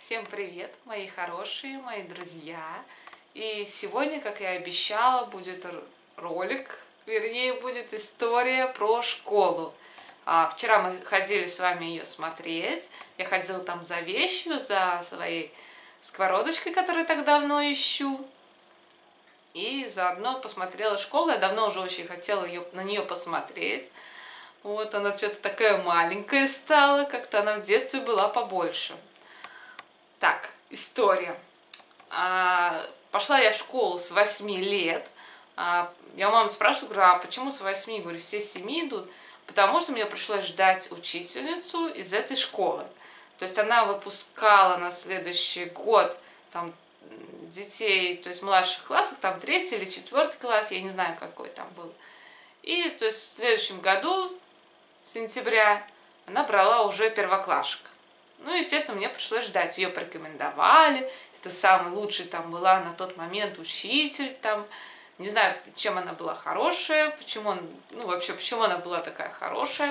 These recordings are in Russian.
Всем привет, мои хорошие, мои друзья. И сегодня, как я и обещала, будет ролик, вернее, будет история про школу. Вчера мы ходили с вами ее смотреть. Я ходила там за вещью, за своей сковородочкой, которую так давно ищу. И заодно посмотрела школу. Я давно уже очень хотела на нее посмотреть. Вот она что-то такая маленькая стала, как-то она в детстве была побольше. Так, история. Пошла я в школу с 8 лет. Я у мамы спрашиваю, говорю, а почему с 8? Говорю, все с 7 идут. Потому что мне пришлось ждать учительницу из этой школы. То есть она выпускала на следующий год там детей, то есть в младших классах, там 3-й или 4-й класс, я не знаю, какой там был. И то есть в следующем году, сентября, она брала уже первоклашек. Ну, естественно, мне пришлось ждать. Ее порекомендовали. Это самый лучший там была на тот момент учитель там. Не знаю, чем она была хорошая, почему она была такая хорошая.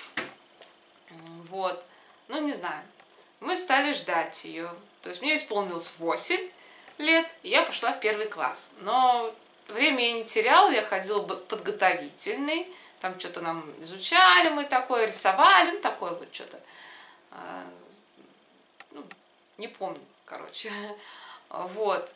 Вот. Ну, не знаю. Мы стали ждать ее. То есть мне исполнилось 8 лет, и я пошла в 1 класс. Но время я не теряла, я ходила подготовительный. Там что-то нам изучали мы такое, рисовали, ну, такое вот что-то. Не помню, короче. Вот.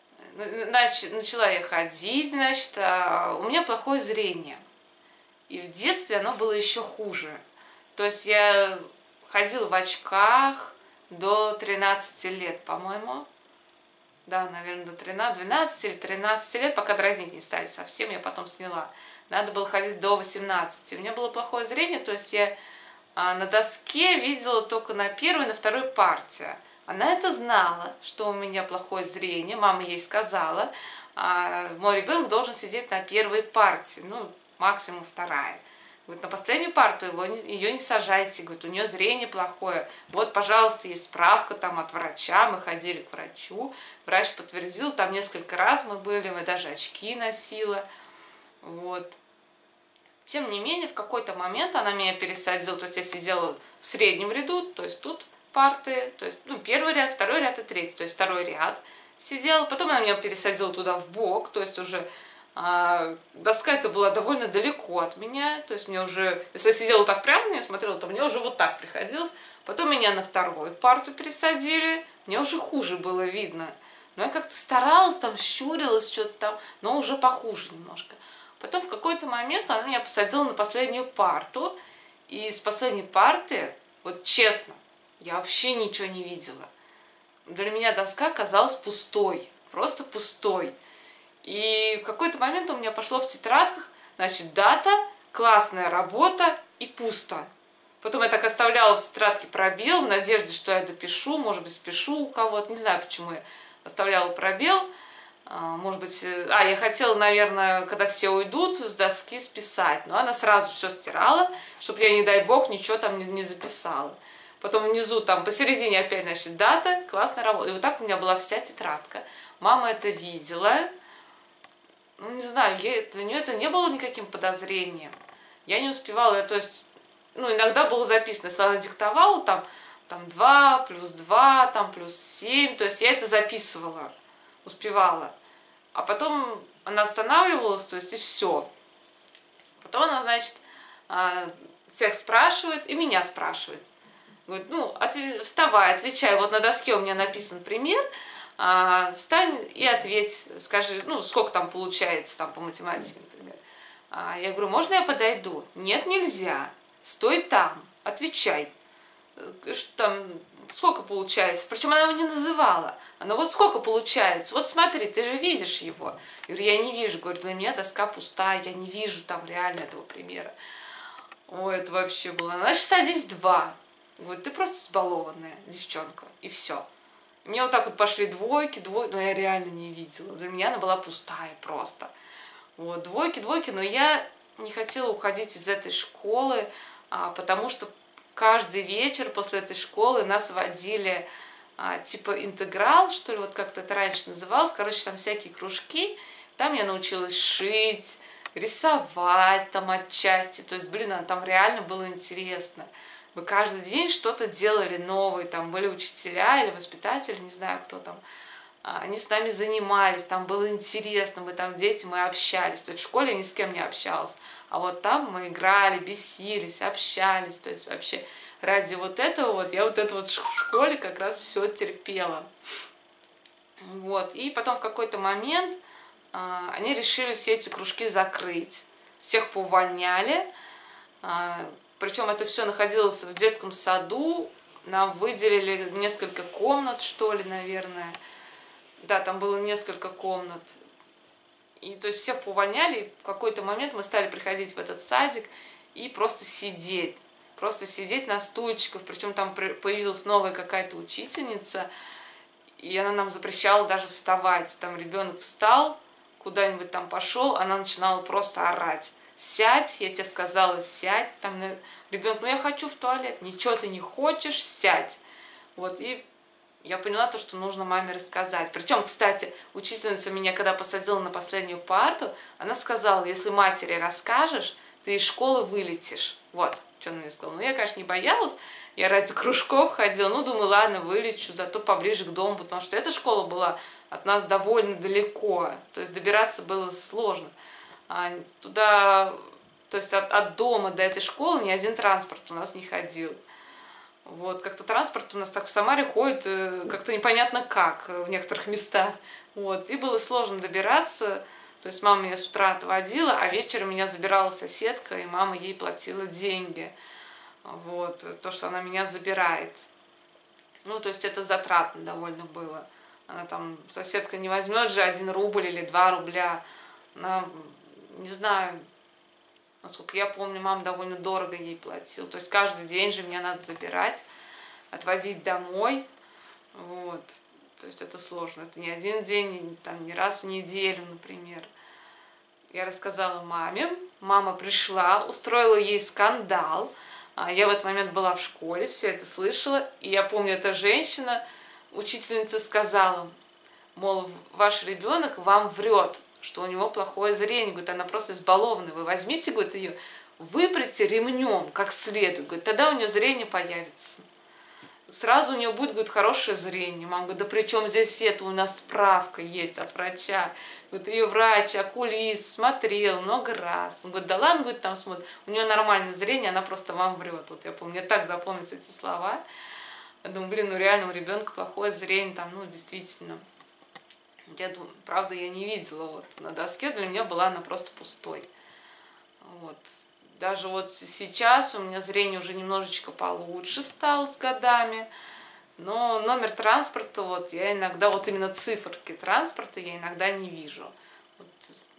Начала я ходить, значит, у меня плохое зрение. И в детстве оно было еще хуже. То есть я ходила в очках до 13 лет, по-моему. Да, наверное, до 12 или 13 лет, пока дразнить не стали совсем, я потом сняла. Надо было ходить до 18. У меня было плохое зрение, то есть я на доске видела только на 1-й и на 2-й партии. Она это знала, что у меня плохое зрение, мама ей сказала, мой ребенок должен сидеть на 1-й партии, ну, максимум 2-я. Говорит, на последнюю парту ее не сажайте, говорит, у нее зрение плохое. Вот, пожалуйста, есть справка там от врача, мы ходили к врачу, врач подтвердил, там несколько раз мы были, мы даже очки носила, вот. Тем не менее, в какой-то момент она меня пересадила, то есть я сидела в среднем ряду, то есть тут парты, то есть, ну, 1-й ряд, 2-й ряд и 3-й, то есть 2-й ряд сидела, потом она меня пересадила туда в бок, то есть уже доска эта была довольно далеко от меня, то есть мне уже, если я сидела так прямо на нее смотрела, то мне уже вот так приходилось, потом меня на 2-ю парту пересадили, мне уже хуже было видно, но я как-то старалась, там, щурилась, что-то там, но уже похуже немножко. Потом в какой-то момент она меня посадила на последнюю парту, и с последней парты, вот честно, я вообще ничего не видела. Для меня доска казалась пустой, просто пустой. И в какой-то момент у меня пошло в тетрадках, значит, дата, классная работа и пусто. Потом я так оставляла в тетрадке пробел, в надежде, что я допишу, может быть, спешу у кого-то. Не знаю, почему я оставляла пробел. Может быть, я хотела, наверное, когда все уйдут, с доски списать. Но она сразу все стирала, чтобы я, не дай бог, ничего там не записала. Потом внизу, там, посередине опять, значит, дата, классная работа. И вот так у меня была вся тетрадка. Мама это видела. Ну, не знаю, для нее это не было никаким подозрением. Я не успевала, то есть, ну, иногда было записано, если она диктовала, там 2 плюс 2, там плюс 7, то есть я это записывала, успевала. А потом она останавливалась, то есть и все. Потом она, значит, всех спрашивает и меня спрашивает. Говорит, ну, вставай, отвечай, вот на доске у меня написан пример, встань и ответь, скажи, ну, сколько там получается там по математике, например. Я говорю, можно я подойду? Нет, нельзя, стой там, отвечай. Что там, сколько получается? Причем она его не называла. Она, вот сколько получается? Вот смотри, ты же видишь его. Я говорю, я не вижу. Говорю, для меня доска пустая, я не вижу там реально этого примера. Ой, это вообще было. Значит, садись 2. Говорю, ты просто избалованная девчонка. И все. И мне вот так вот пошли двойки, но я реально не видела. Для меня она была пустая просто. Вот, двойки, но я не хотела уходить из этой школы, потому что каждый вечер после этой школы нас водили типа интеграл, что ли, вот как-то это раньше называлось. Короче, там всякие кружки. Там я научилась шить, рисовать там отчасти. То есть, блин, там реально было интересно. мы каждый день что-то делали новое, там были учителя или воспитатели, не знаю кто там, они с нами занимались, там было интересно, мы там дети, мы общались, то есть в школе я ни с кем не общалась, а вот там мы играли, бесились, общались, то есть вообще ради вот этого вот, я вот это вот в школе как раз все терпела. Вот, и потом в какой-то момент они решили все эти кружки закрыть, всех поувольняли, причем это все находилось в детском саду, нам выделили несколько комнат, что ли, наверное. Да, там было несколько комнат. И то есть всех поувольняли, и в какой-то момент мы стали приходить в этот садик и просто сидеть. Просто сидеть на стульчиках. Причем там появилась новая какая-то учительница, и она нам запрещала даже вставать. Там ребенок встал, куда-нибудь там пошел, она начинала просто орать. Сядь, я тебе сказала, сядь. Там ребенок, ну я хочу в туалет. Ничего ты не хочешь, сядь. Вот, и я поняла то, что нужно маме рассказать. Причем, кстати, учительница меня, когда посадила на последнюю парту, она сказала, если матери расскажешь, ты из школы вылетишь. Вот, что она мне сказала. Ну, я, конечно, не боялась, я ради кружков ходила, ну, думаю, ладно, вылечу, зато поближе к дому, потому что эта школа была от нас довольно далеко, то есть добираться было сложно. Туда, то есть от дома до этой школы ни один транспорт у нас не ходил. Вот, как-то транспорт у нас так в Самаре ходит, как-то непонятно как в некоторых местах. Вот, и было сложно добираться. То есть мама меня с утра отводила, а вечером меня забирала соседка, и мама ей платила деньги. Вот, то, что она меня забирает. Ну, то есть это затратно довольно было. Она там, соседка не возьмет же 1 рубль или 2 рубля. Она, не знаю, насколько я помню, мама довольно дорого ей платила. То есть каждый день же меня надо забирать, отвозить домой. Вот. То есть это сложно. Это не один день, там, не раз в неделю, например. Я рассказала маме. Мама пришла, устроила ей скандал. Я в этот момент была в школе, все это слышала. И я помню, эта женщина, учительница, сказала, мол, ваш ребенок вам врет, что у него плохое зрение. Говорит, она просто избалованная. Вы возьмите, говорит, ее, выприте ремнем как следует. Говорит, тогда у нее зрение появится. Сразу у нее будет, говорит, хорошее зрение. Мама говорит, да при чем здесь это? У нас справка есть от врача. Говорит, ее врач, окулист смотрел много раз. Он говорит, да ладно, говорит, там смотрит. У нее нормальное зрение, она просто вам врет. Вот я помню, мне так запомнились эти слова. Я думаю, блин, ну реально у ребенка плохое зрение, там, ну действительно. Я думаю, правда, я не видела вот на доске, для меня была она просто пустой. Вот. Даже вот сейчас у меня зрение уже немножечко получше стало с годами, но номер транспорта, вот я иногда, вот именно циферки транспорта я иногда не вижу. Вот,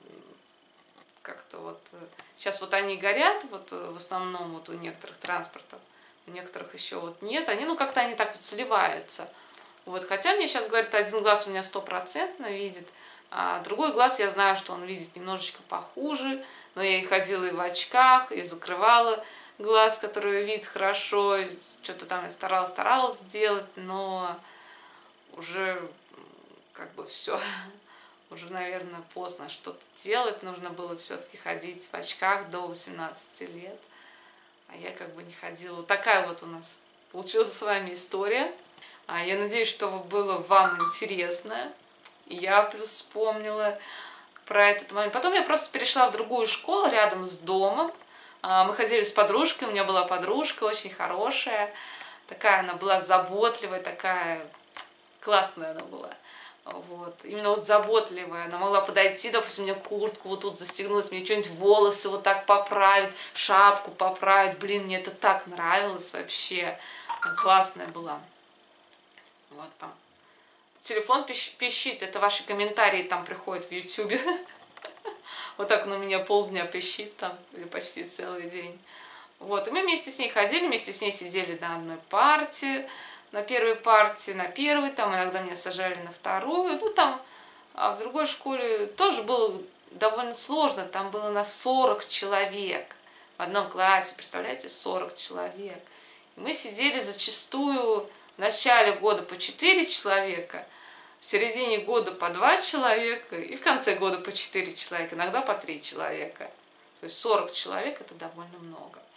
как-то вот, сейчас вот они горят, вот в основном вот у некоторых транспортов, у некоторых еще вот нет, они, ну как-то они так вот сливаются. Вот, хотя мне сейчас говорят, один глаз у меня 100% видит, а другой глаз я знаю, что он видит немножечко похуже, но я и ходила и в очках, и закрывала глаз, который видит хорошо, что-то там я старалась сделать, но уже как бы все, уже, наверное, поздно что-то делать, нужно было все-таки ходить в очках до 18 лет, а я как бы не ходила. Вот такая вот у нас получилась с вами история. Я надеюсь, что было вам интересно. И я плюс вспомнила про этот момент. Потом я просто перешла в другую школу рядом с домом. Мы ходили с подружкой, у меня была подружка очень хорошая. Такая она была заботливая, такая классная она была. Вот. Именно вот заботливая. Она могла подойти, допустим, мне куртку вот тут застегнуть, мне что-нибудь волосы вот так поправить, шапку поправить. Блин, мне это так нравилось вообще. Классная была. Вот там. Телефон пищит, это ваши комментарии там приходят в ютубе. Вот так он у меня полдня пищит там, или почти целый день. Вот, и мы вместе с ней ходили, вместе с ней сидели на одной партии, на первой партии, на первой, там иногда меня сажали на вторую. Ну там, а в другой школе тоже было довольно сложно, там было на 40 человек. В одном классе, представляете, 40 человек. И мы сидели зачастую в начале года по 4 человека, в середине года по 2 человека и в конце года по 4 человека, иногда по 3 человека. То есть 40 человек это довольно много.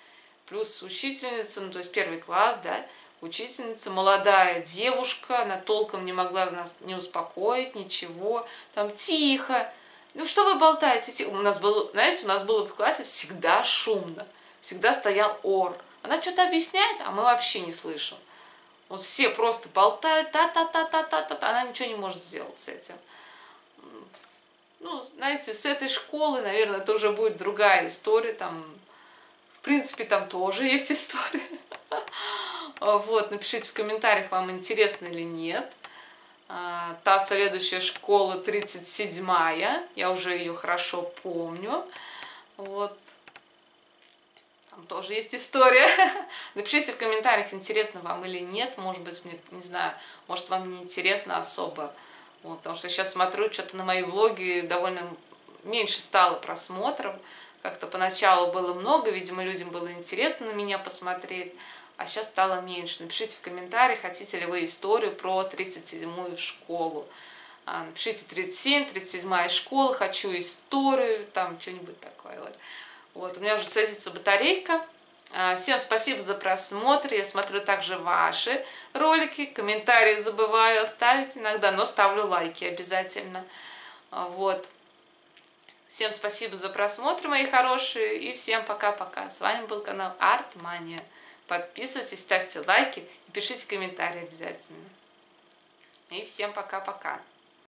Плюс учительница, ну, то есть 1 класс, да, учительница, молодая девушка, она толком не могла нас не успокоить, ничего, там тихо. Ну что вы болтаете? У нас было, знаете, у нас было в классе всегда шумно, всегда стоял ор. Она что-то объясняет, а мы вообще не слышим. Вот все просто болтают, та-та-та-та-та-та, она ничего не может сделать с этим. Ну, знаете, с этой школы, наверное, это уже будет другая история, там, в принципе, там тоже есть история. Вот, напишите в комментариях, вам интересно или нет. Та следующая школа 37-я, я уже ее хорошо помню. Вот. Там тоже есть история. Напишите в комментариях, интересно вам или нет. Может быть, мне, не знаю, может вам не интересно особо. Вот, потому что сейчас смотрю, что-то на мои влоги довольно меньше стало просмотров. Как-то поначалу было много, видимо, людям было интересно на меня посмотреть, а сейчас стало меньше. Напишите в комментариях, хотите ли вы историю про 37-ю школу. Напишите 37, 37-я школа, хочу историю, там что-нибудь такое. Вот, у меня уже садится батарейка. Всем спасибо за просмотр. Я смотрю также ваши ролики. Комментарии забываю оставить иногда, но ставлю лайки обязательно. Вот. Всем спасибо за просмотр, мои хорошие. И всем пока-пока. С вами был канал Артмания. Подписывайтесь, ставьте лайки и пишите комментарии обязательно. И всем пока-пока.